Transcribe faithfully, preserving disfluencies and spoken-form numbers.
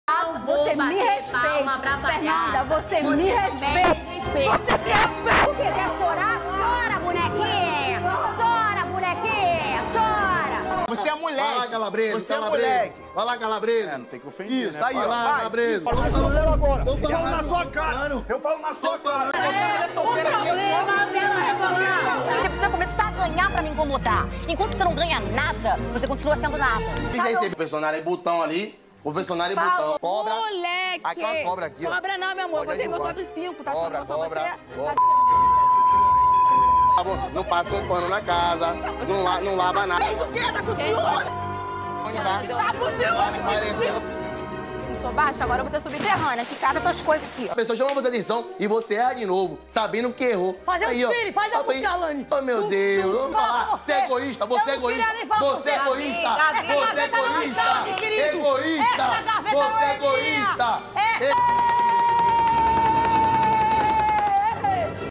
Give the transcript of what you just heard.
Você me respeita, Fernanda, você me respeita. Você me respeita. O que? Quer chorar? Chora, bonequinha. Chora, bonequinha. Chora. Você é moleque. Vai lá, Calabresa. Você é Calabresa. moleque. Vai lá, Calabresa. É, não tem que ofender, Isso, né? aí, Vai ó. lá, vai. Calabresa. Fala Mas com eu você agora. Vou Eu falo falar na no- sua cara. Eu falo na sua cara. Você precisa começar a ganhar pra me incomodar. Enquanto você não ganha nada, você continua sendo nada. Esse confessionário é botão ali. Confessionário é botão. Cobra. Moleque! Aqui, ó, cobra aqui, ó. Cobra não, meu amor. Pode Botei meu ajudar. código cinco. Tá Cobra, achando que eu sou cobra. você? Cobra. Não passou pano na casa. Não, la- não lava nada. Fez o quê? Tá com ciúme? Onde vai? Tá com ciúme? Apareceu. Eu sou baixa, agora você é subterrânea. Que cada tuas coisas aqui, ó. A pessoa chama você atenção e você erra de novo, sabendo que errou. Faz Aí, a ó. filho, faz a Ó, bem- música, Alane. Oh, meu Tu- Deus. tu- Vamos fala falar. com Você é egoísta, você é Eu não egoísta. queria nem falar com Você é egoísta. Essa Você é gaveta não egoísta. cabe, querido. Egoísta. Essa gaveta Você não é é minha. egoísta. É.